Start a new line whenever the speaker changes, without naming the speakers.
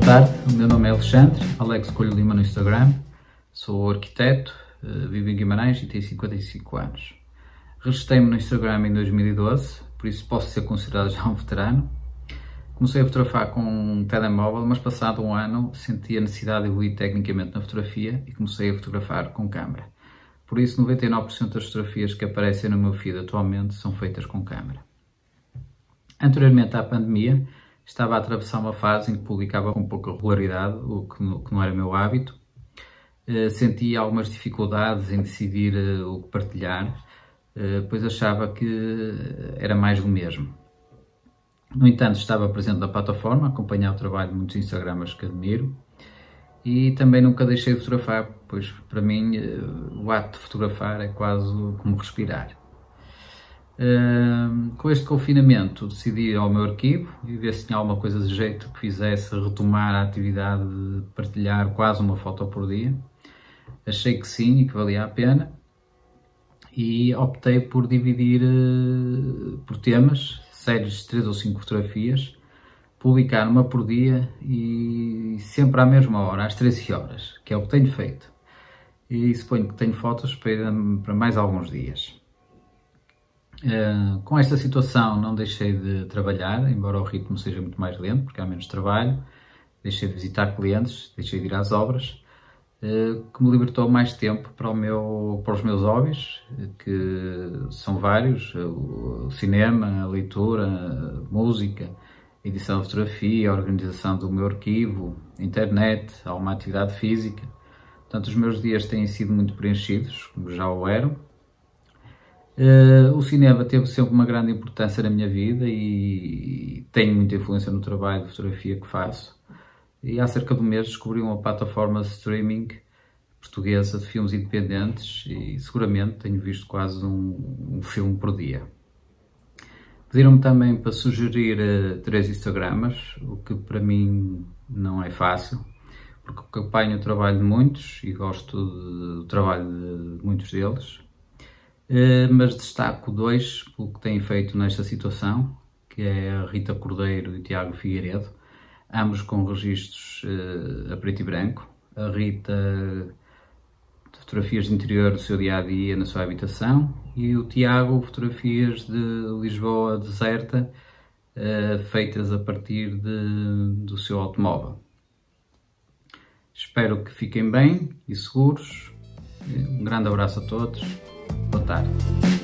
tarde, o meu nome é Alexandre, Alex Coelho Lima no Instagram, sou arquiteto, vivo em Guimarães e tenho 55 anos. Registrei-me no Instagram em 2012, por isso posso ser considerado já um veterano. Comecei a fotografar com um telemóvel, mas passado um ano senti a necessidade de evoluir tecnicamente na fotografia e comecei a fotografar com câmera. Por isso 99% das fotografias que aparecem no meu feed atualmente são feitas com câmera. Anteriormente à pandemia, estava a atravessar uma fase em que publicava com pouca regularidade, o que não era meu hábito. Senti algumas dificuldades em decidir o que partilhar, pois achava que era mais do mesmo. No entanto, estava presente na plataforma, a acompanhar o trabalho de muitos Instagramers que admiro e também nunca deixei de fotografar, pois para mim o ato de fotografar é quase como respirar. Com este confinamento decidi ir ao meu arquivo e ver se tinha alguma coisa de jeito que fizesse retomar a atividade de partilhar quase uma foto por dia. Achei que sim e que valia a pena e optei por dividir por temas, séries de 3 ou 5 fotografias, publicar uma por dia e sempre à mesma hora, às 13 horas, que é o que tenho feito. E suponho que tenho fotos para mais alguns dias. Com esta situação não deixei de trabalhar, embora o ritmo seja muito mais lento, porque há menos trabalho. Deixei de visitar clientes, deixei de ir às obras, que me libertou mais tempo para os meus hobbies, que são vários: o cinema, a leitura, a música, a edição de fotografia, a organização do meu arquivo, a internet, alguma atividade física. Portanto, os meus dias têm sido muito preenchidos, como já o eram. O cinema teve sempre uma grande importância na minha vida e tem muita influência no trabalho de fotografia que faço. E há cerca de um mês descobri uma plataforma de streaming portuguesa de filmes independentes e seguramente tenho visto quase um filme por dia. Pediram-me também para sugerir 3 Instagramers, o que para mim não é fácil, porque acompanho o trabalho de muitos e gosto do trabalho de muitos deles. Mas destaco 2 pelo que têm feito nesta situação, que é a Rita Cordeiro e o Tiago Figueiredo, ambos com registros a preto e branco. A Rita de fotografias de interior do seu dia-a-dia na sua habitação e o Tiago fotografias de Lisboa deserta, feitas a partir do seu automóvel. Espero que fiquem bem e seguros. Um grande abraço a todos. Boa tarde.